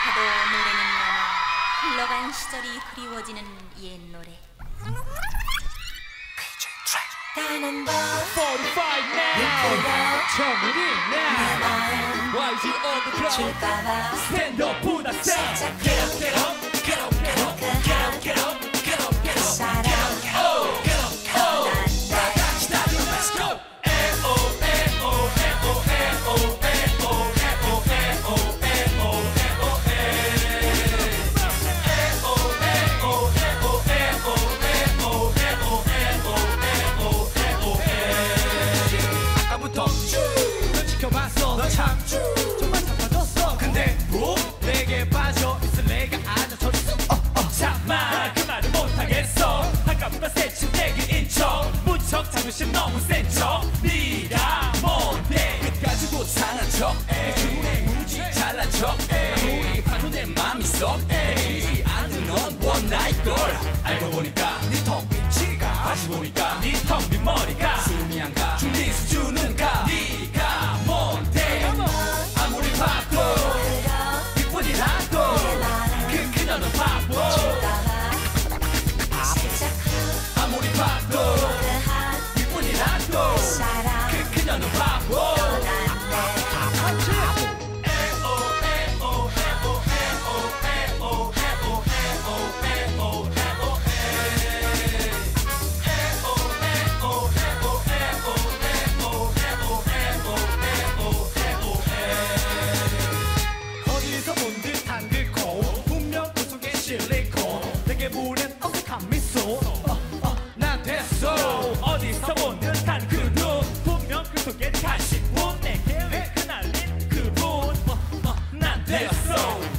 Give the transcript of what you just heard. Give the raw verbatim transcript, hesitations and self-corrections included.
하도 노래는 남아 흘러간 시절이 그리워지는 옛 노래. forty-five now 정은이 now 와이지 on the ground stand up put a sound get up get up get up get up get up get up get up get up get up get up get up get up 다 같이 달려 let's go 에오 에오 에오 에오 에오 에오 에오 에오 너 참 정말 착해졌어. 근데 뭐 내게 빠져 있을 내가 아져졌어. 어, 어. 참아 그 말을 못하겠어. 아까보다 새침 내게 인척 무척 자존심 너무 센 척. 네가 뭔데 끝까지 고상한 척 주의 무지 잘난 척 아무리 봐도 내 맘이 썩 에이 않는 넌 원나잇 걸. 알고 보니까 네 턱빛이가 다시 보니까 네 텅 빈 머리가 숨이 안 가 준비 수준은 가. 네가 뭔데 아무리 봐도 이뿐이라도 그 그녀는 바보. 아무리 봐도 이뿐이라도 그 그녀는 바보. 어디서 본 듯한 그 코 분명 그 속에 실리콘 내게 보낸 어색한 미소. 어, 어, 난 됐어. 어디서 본 듯한 그 눈 분명 그 속에 가시분 내게 왜 그날린 그분. 어, 어, 난 됐어.